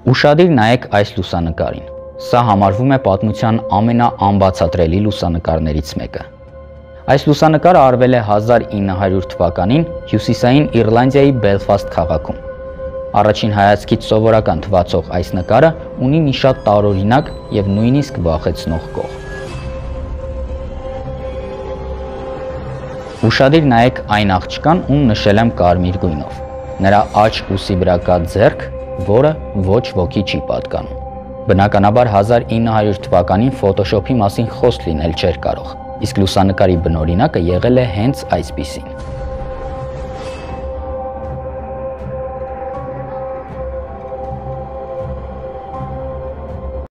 Ուշադիր նայեք այս լուսանկարին։ Սա համարվում է պատմության ամենաանբացատրելի լուսանկարներից մեկը։ Այս լուսանկարը արվել է 1900 թվականին Հյուսիսային Իռլանդիայի Բելֆաստ քաղաքում։ Առաջին հայացքից սովորական թվացող այս նկարը ունի մի շատ տարօրինակ եւ նույնիսկ վախեցնող կողմ։ Ուշադիր նայեք այն աղջկան, ում նշել եմ կարմիր գույնով։ Նրա աջ ուսի վրա կա ձեռք, որը ոչ ոքի չի պատկանում։ Բնականաբար 1900 թվականին Photoshop-ի մասին խոսք լինել չէր կարող, իսկ լուսանկարի բնօրինակը եղել է հենց այսպիսին։